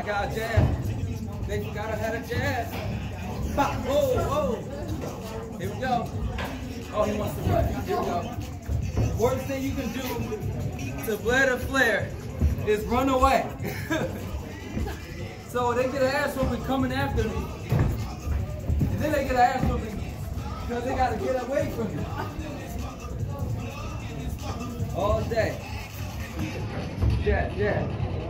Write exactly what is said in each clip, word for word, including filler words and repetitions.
got a jab. They forgot I had a jab. Pop. Whoa, whoa. Here we go. Oh, he wants to run. Here we go. Worst thing you can do to Blair to Flair is run away. So they get an ass whooping coming after me. And then they get an ass whooping because they got to get away from me. All day. Yeah, yeah.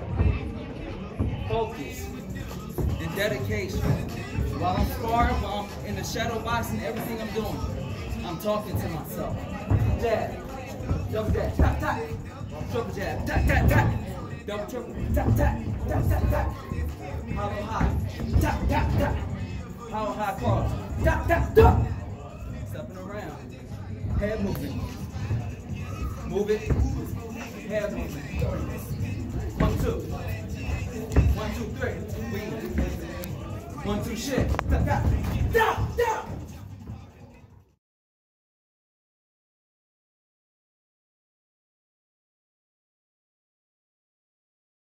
Focus and dedication. While I'm sparring, while I'm in the shadow boxing, everything I'm doing, I'm talking to myself. Jab, double jab, tap, tap. Triple jab, tap, tap, tap. Double triple, tap, tap, tap, tap, tap. Hollow high, tap, tap, tap. Hollow high cross, tap, tap, tap. Stepping around, head movement. Move it, head movement. One, two. One, two, three. One, two, shit. Tap, tap, tap, tap.